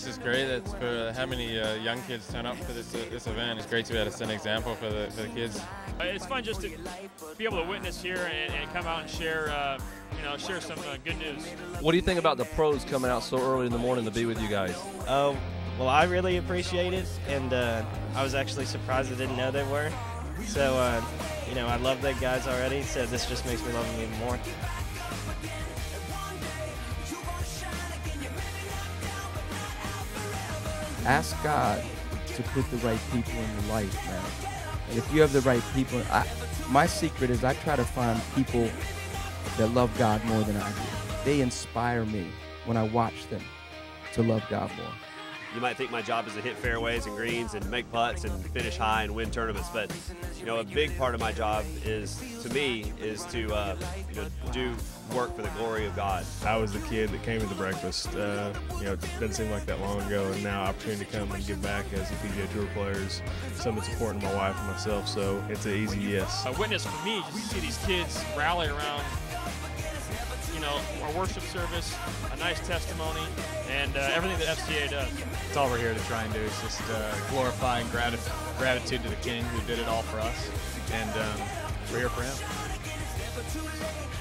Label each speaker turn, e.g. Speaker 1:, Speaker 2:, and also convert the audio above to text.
Speaker 1: just great. That's for how many young kids turn up for this event. It's great to be able to set an example for the kids.
Speaker 2: It's fun just to be able to witness here and come out and share, share some good news.
Speaker 3: What do you think about the pros coming out so early in the morning to be with you guys?
Speaker 4: Well, I really appreciate it, and I was actually surprised I didn't know they were. So, I love the guys already, so this just makes me love them even more.
Speaker 5: Ask God to put the right people in your life, man. And if you have the right people, my secret is I try to find people that love God more than I do. They inspire me when I watch them to love God more.
Speaker 6: You might think my job is to hit fairways and greens and make putts and finish high and win tournaments, but a big part of my job is to do work for the glory of God.
Speaker 7: I was the kid that came to the breakfast. It doesn't seem like that long ago, and now opportunity to come and give back as a PGA Tour player is something that's important to my wife and myself. So it's an easy yes.
Speaker 2: A witness for me just to see these kids rally around, our worship service, a nice testimony, and everything that FCA does.
Speaker 8: It's all we're here to try and do is just glorify and gratitude to the King who did it all for us, and we're here for him.